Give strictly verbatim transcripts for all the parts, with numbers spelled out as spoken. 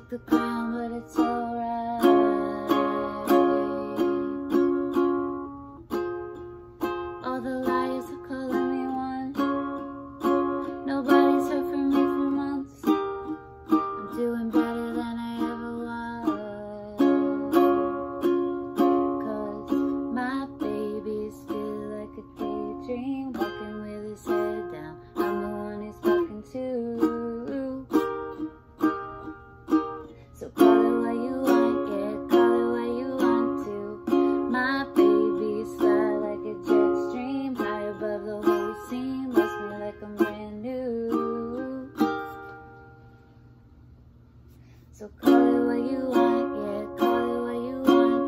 shook the ground, but it's alright. All the liars are calling me one. Nobody's heard from me for months. I'm doing better than I ever was. 'Cause my baby's still like a daydream, walking with his head down. I'm the one he's talking to. So call it what you want, yeah, call it what you want to. My baby's fly like a jet stream, high above the whole scene, loves me like I'm brand new. So call it what you want, yeah, call it what you want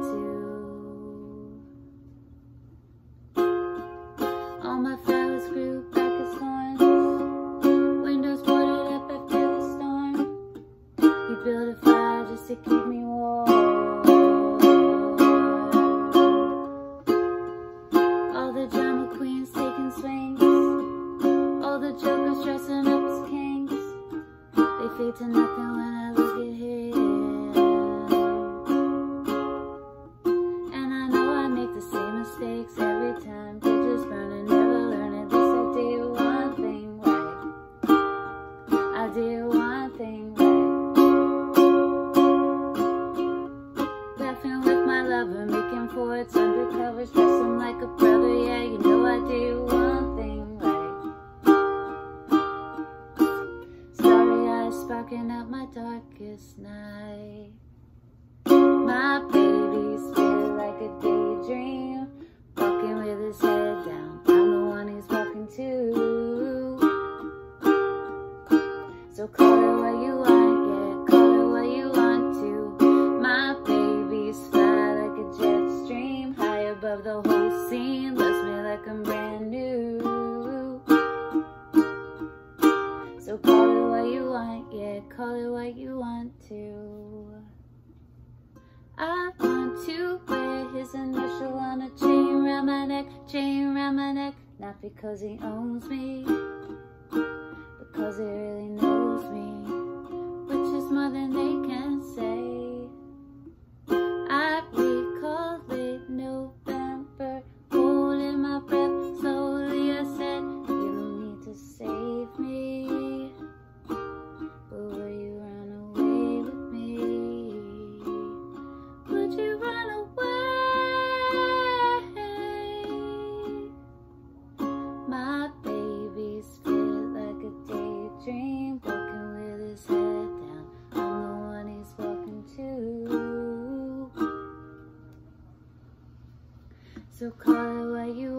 to. All my flowers grew back as thorns, windows boarded up after the storm. He built a fire just to keep me warm. All the drama queens taking swings, all the jokers dressing up as kings. They fade to nothing when I look at him. And I know I make the same mistakes every time. Bridges burn and never learn. At least I did one thing right. I did one thing right. Laughing with my lover, making forwards, undercovers, dress him like a brother. Yeah, you know I did one thing right. Starry eyes sparking out my darkest night. My baby's still like a daydream, walking with his head down. I'm the one he's walking to. So call it what you want, yeah, call it what you want to. My baby's fly like a jet stream, high above the whole scene, loves me like I'm brand new. So call it what you want, yeah, call it what you want to. I want to wear his initial on a chain round my neck, chain round my neck. Not because he owns me, because he really knows me, which is more than they can say. I recall late November, holding my breath, slowly I said, you don't need to save me, but will you run away with me? Would you run away? My baby's fit like a daydream, walking with his head down. I'm the one he's walking to. So call it what you